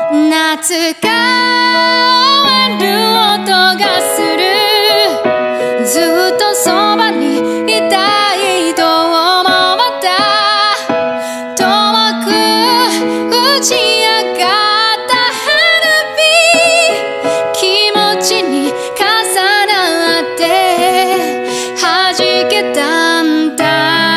夏が終わる音がする。ずっとそばにいたいと思った。遠く打ち上がった花火、気持ちに重なって弾けたんだ。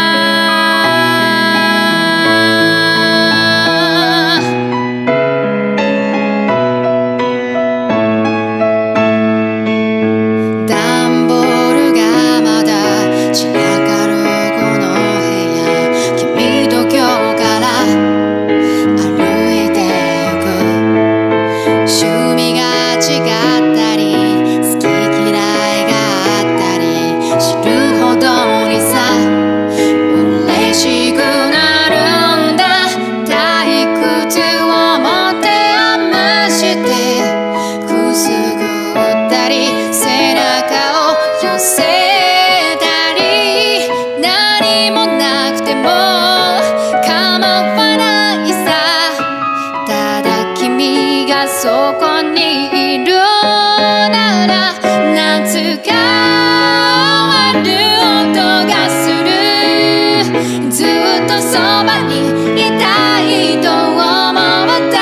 そこにいるなら夏が終わる音がする。ずっとそばにいたいと思った。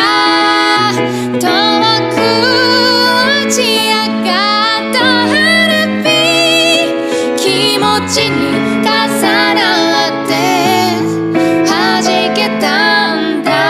遠く打ち上がった花火、気持ちに重なって弾けたんだ。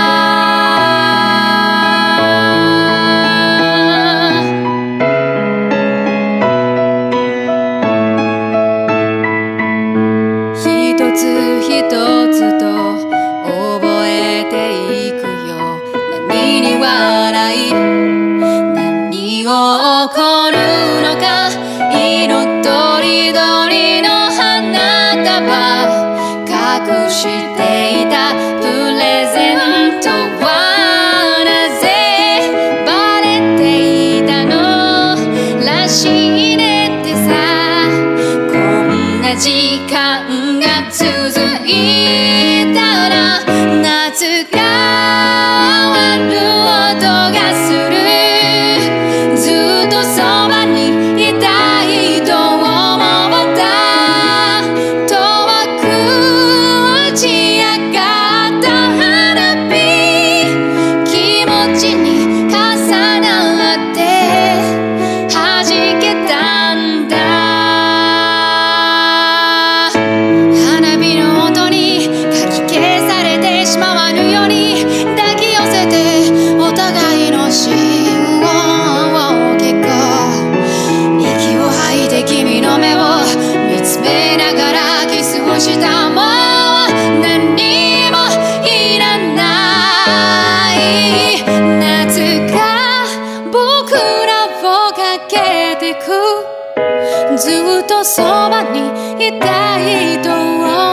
一つと覚えていくよ。何に笑い、何に起こるのか。色とりどりの花束、隠していたプレゼントはなぜバレていたのらしいねってさ。こんな時間が続いたら夏が終わる音がする。ずっとそばにいたいと思った。遠く打ち上がった花火、気持ちに重なって弾けたんだ。したもう何にもいらない。夏が僕らをかけてく。ずっとそばにいたいと思う。